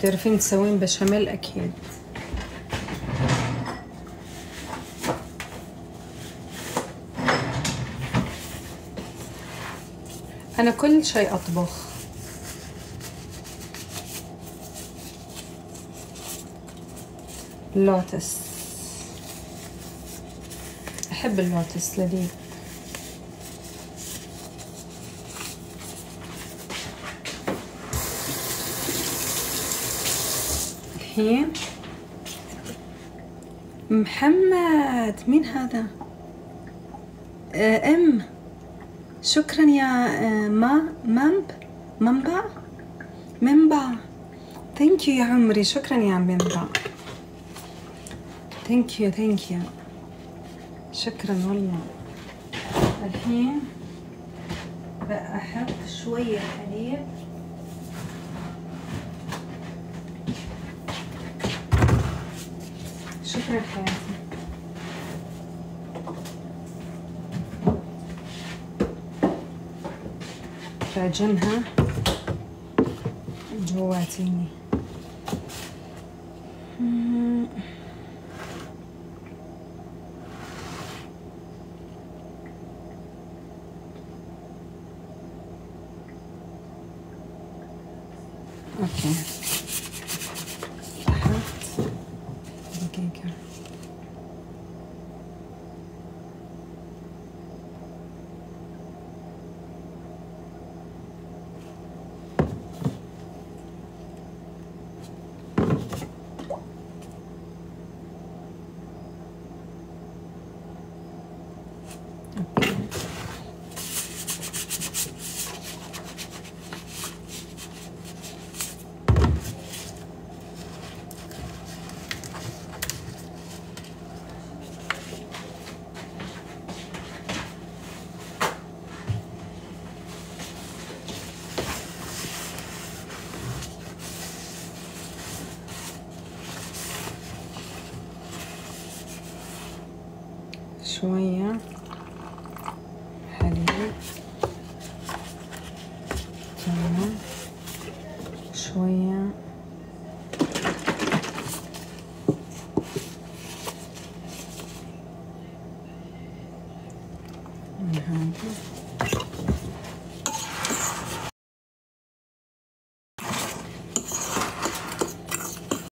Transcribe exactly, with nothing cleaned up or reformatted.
تعرفين تسوين بشاميل أكيد. أنا كل شيء أطبخ. اللوتس، أحب اللوتس، لذيذ. الحين محمد، مين هذا؟ آه ام شكرا يا آه ما مامب منبع منبع ثانك يو يا عمري، شكرا يا منبع، ثانك يو ثانك يو، شكرا والله. الحين بأحط شوية حليب. شكرا حياتي. بعجنها جواتيني. اوكي لاحظت دقيقة. شوية حليب، تمام، شوية من هذا.